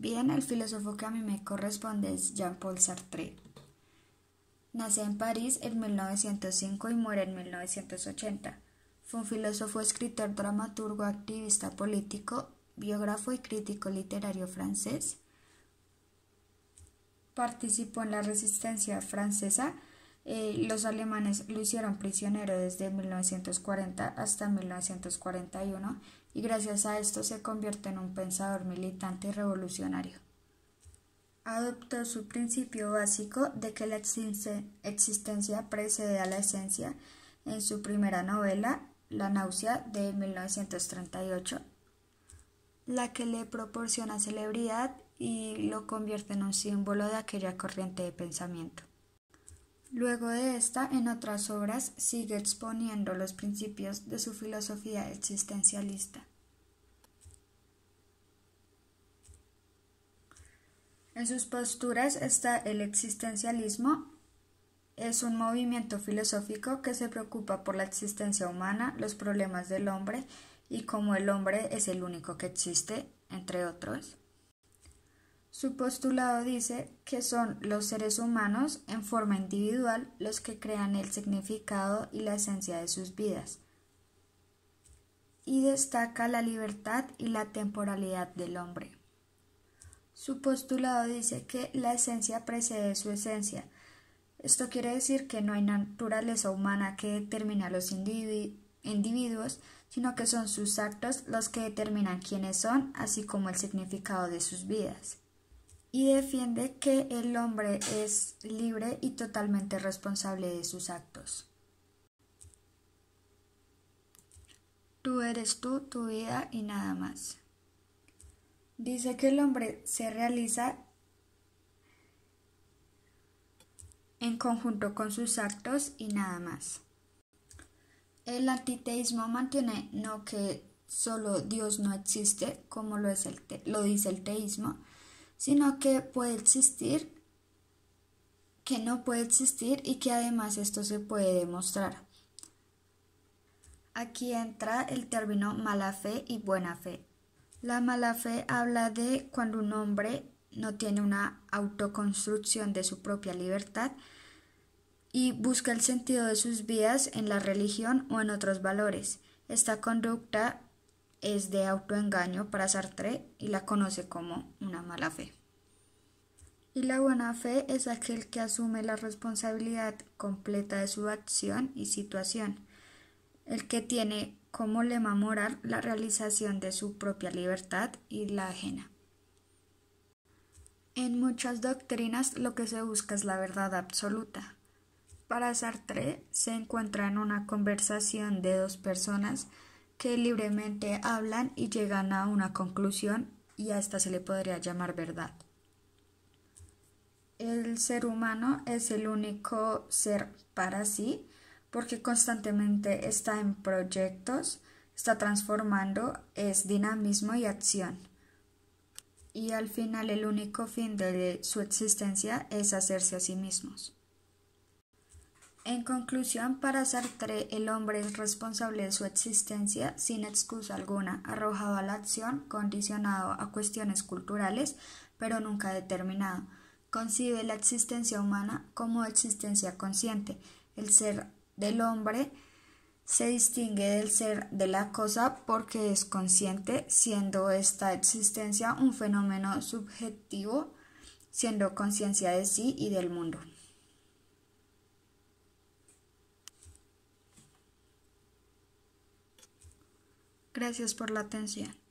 Bien, el filósofo que a mí me corresponde es Jean-Paul Sartre. Nace en París en 1905 y muere en 1980. Fue un filósofo, escritor, dramaturgo, activista político, biógrafo y crítico literario francés. Participó en la Resistencia francesa. Los alemanes lo hicieron prisionero desde 1940 hasta 1941 y gracias a esto se convierte en un pensador militante y revolucionario. Adoptó su principio básico de que la existencia precede a la esencia en su primera novela, La náusea, de 1938, la que le proporciona celebridad y lo convierte en un símbolo de aquella corriente de pensamiento. Luego de esta, en otras obras, sigue exponiendo los principios de su filosofía existencialista. En sus posturas está el existencialismo. Es un movimiento filosófico que se preocupa por la existencia humana, los problemas del hombre y cómo el hombre es el único que existe, entre otros. Su postulado dice que son los seres humanos en forma individual los que crean el significado y la esencia de sus vidas, y destaca la libertad y la temporalidad del hombre. Su postulado dice que la esencia precede su esencia. Esto quiere decir que no hay naturaleza humana que determine a los individuos, sino que son sus actos los que determinan quiénes son, así como el significado de sus vidas. Y defiende que el hombre es libre y totalmente responsable de sus actos. Tú eres tú, tu vida y nada más. Dice que el hombre se realiza en conjunto con sus actos y nada más. El antiteísmo mantiene no que solo Dios no existe, como lo dice el teísmo, sino que puede existir, que no puede existir y que además esto se puede demostrar. Aquí entra el término mala fe y buena fe. La mala fe habla de cuando un hombre no tiene una autoconstrucción de su propia libertad y busca el sentido de sus vidas en la religión o en otros valores. Esta conducta es de autoengaño para Sartre y la conoce como una mala fe. Y la buena fe es aquel que asume la responsabilidad completa de su acción y situación, el que tiene como lema moral la realización de su propia libertad y la ajena. En muchas doctrinas lo que se busca es la verdad absoluta. Para Sartre se encuentra en una conversación de dos personas que libremente hablan y llegan a una conclusión y a esta se le podría llamar verdad. El ser humano es el único ser para sí porque constantemente está en proyectos, está transformando, es dinamismo y acción. Y al final el único fin de su existencia es hacerse a sí mismos. En conclusión, para Sartre, el hombre es responsable de su existencia sin excusa alguna, arrojado a la acción, condicionado a cuestiones culturales, pero nunca determinado. Concibe la existencia humana como existencia consciente. El ser del hombre se distingue del ser de la cosa porque es consciente, siendo esta existencia un fenómeno subjetivo, siendo conciencia de sí y del mundo. Gracias por la atención.